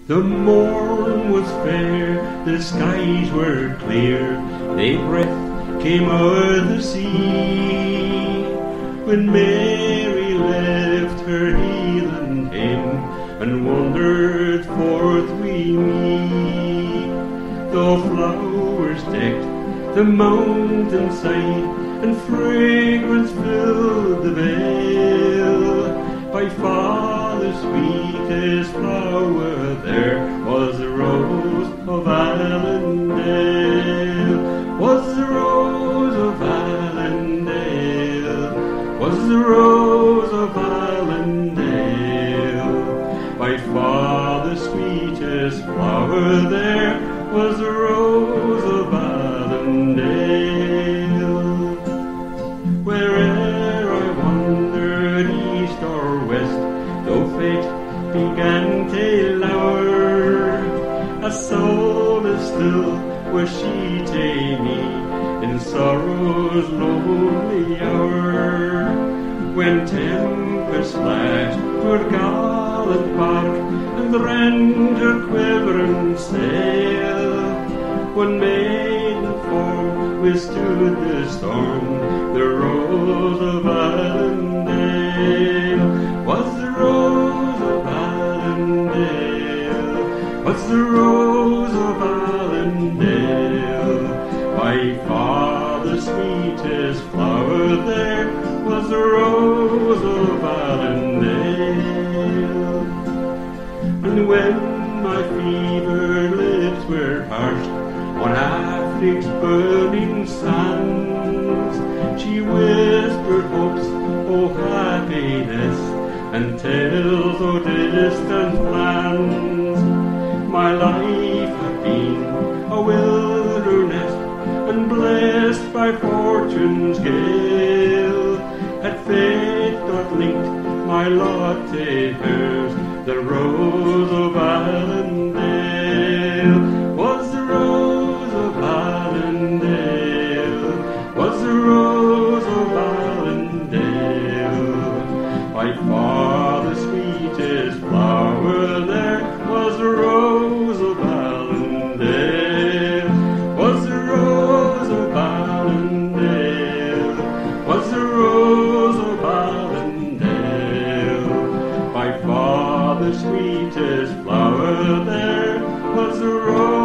The morn was fair, the skies were clear, they breath came o'er the sea. When Mary left her heathen hymn and wandered forth wi' me, the flowers decked the mountainside and fragrance filled the vale. By far the sweetest flower there was the Rose of Allendale, was the Rose of Allendale, was the Rose of Allendale. By far the sweetest flower there was the Rose of Allendale. Where'er I wandered, east or west, though fate began to lower, a solace still was she to me in sorrow's lonely hour. When tempest lashed toward gallant bark and rent her quivering sail, one maiden form withstood the storm, the Rose of Allendale, was the Rose of Allendale, was the Rose of Allendale. By far the sweetest flower there was the Rose of Allendale. And when my fevered lips were parched on Afric's burning sands, she whispered hopes o' happiness and tales o' distant lands. My life had been a wilderness and blessed by fortune's gale. Had fate not linked my lot to hers, the Rose of Allendale, was the Rose of Allendale, was the Rose of Allendale. By far the sweetest flower there was the Rose of Allendale, was the Rose of Allendale, was the Rose of Allendale. By far the sweetest flower there was the Rose